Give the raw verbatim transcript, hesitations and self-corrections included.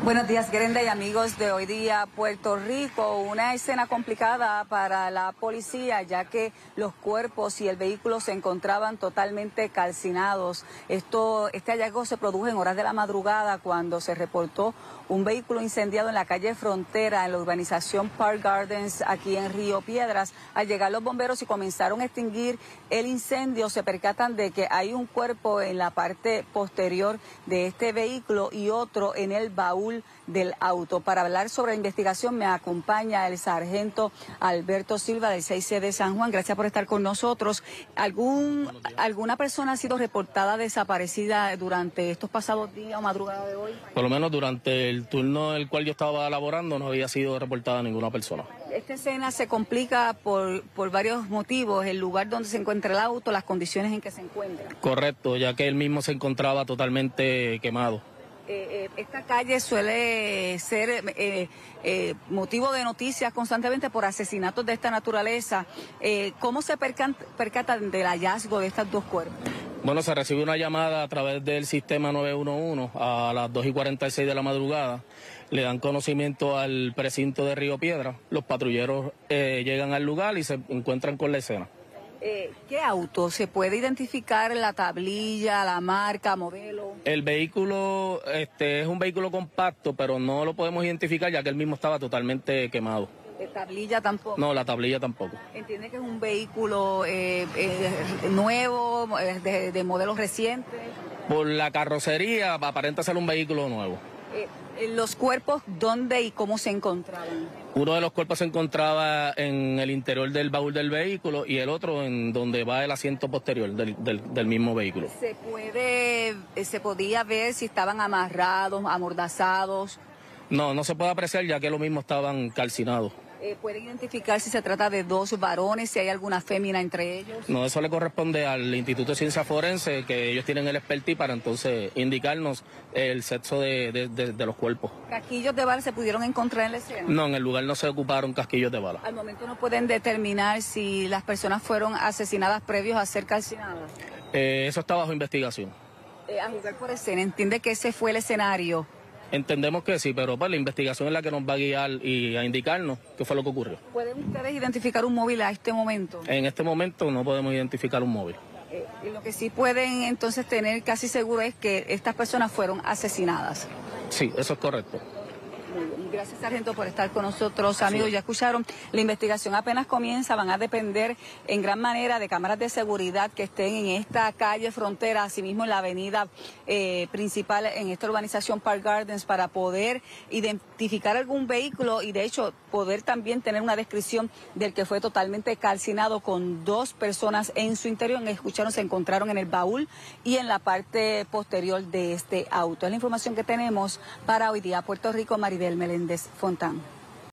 Buenos días, Grenda y amigos de Hoy Día Puerto Rico. Una escena complicada para la policía, ya que los cuerpos y el vehículo se encontraban totalmente calcinados. Esto, este hallazgo se produjo en horas de la madrugada cuando se reportó un vehículo incendiado en la calle Frontera, en la urbanización Park Gardens, aquí en Río Piedras. Al llegar los bomberos y comenzaron a extinguir el incendio, se percatan de que hay un cuerpo en la parte posterior de este vehículo y otro en el baúl del auto. Para hablar sobre la investigación me acompaña el sargento Alberto Silva del seis C de San Juan. Gracias por estar con nosotros. ¿Algún, ¿Alguna persona ha sido reportada desaparecida durante estos pasados días o madrugada de hoy? Por lo menos durante el turno en el cual yo estaba laborando no había sido reportada ninguna persona. Esta escena se complica por, por varios motivos: el lugar donde se encuentra el auto, las condiciones en que se encuentra. Correcto, ya que él mismo se encontraba totalmente quemado. Eh, eh, esta calle suele ser eh, eh, motivo de noticias constantemente por asesinatos de esta naturaleza. Eh, ¿Cómo se percan, percatan del hallazgo de estos dos cuerpos? Bueno, se recibe una llamada a través del sistema nueve uno uno a las dos y cuarenta y seis de la madrugada. Le dan conocimiento al precinto de Río Piedras. Los patrulleros eh, llegan al lugar y se encuentran con la escena. Eh, ¿Qué auto? ¿Se puede identificar la tablilla, la marca, modelo? El vehículo este, es un vehículo compacto, pero no lo podemos identificar ya que él mismo estaba totalmente quemado. ¿De tablilla tampoco? No, la tablilla tampoco. ¿Entiende que es un vehículo eh, eh, nuevo, de, de modelo reciente? Por la carrocería aparenta ser un vehículo nuevo. Eh, ¿Los cuerpos dónde y cómo se encontraban? Uno de los cuerpos se encontraba en el interior del baúl del vehículo y el otro en donde va el asiento posterior del, del, del mismo vehículo. ¿Se puede, se podía ver si estaban amarrados, amordazados? No, no se puede apreciar ya que lo mismo estaban calcinados. Eh, ¿Pueden identificar si se trata de dos varones, si hay alguna fémina entre ellos? No, eso le corresponde al Instituto de Ciencia Forense, que ellos tienen el expertise para entonces indicarnos el sexo de, de, de, de los cuerpos. ¿Casquillos de bala se pudieron encontrar en la escena? No, en el lugar no se ocuparon casquillos de bala. Al momento no pueden determinar si las personas fueron asesinadas previos a ser calcinadas. Eh, eso está bajo investigación. Eh, a jugar por escena, ¿entiende que ese fue el escenario? Entendemos que sí, pero pues, la investigación es la que nos va a guiar y a indicarnos qué fue lo que ocurrió. ¿Pueden ustedes identificar un móvil a este momento? En este momento no podemos identificar un móvil. Eh, y lo que sí pueden entonces tener casi seguro es que estas personas fueron asesinadas. Sí, eso es correcto. Muy bien. Gracias, sargento, por estar con nosotros. Amigos, ya escucharon, la investigación apenas comienza, van a depender en gran manera de cámaras de seguridad que estén en esta calle Frontera, asimismo en la avenida eh, principal, en esta urbanización Park Gardens, para poder identificar algún vehículo y de hecho poder también tener una descripción del que fue totalmente calcinado con dos personas en su interior. Escucharon, se encontraron en el baúl y en la parte posterior de este auto. Es la información que tenemos para Hoy Día Puerto Rico. Maribel Meléndez Fontán.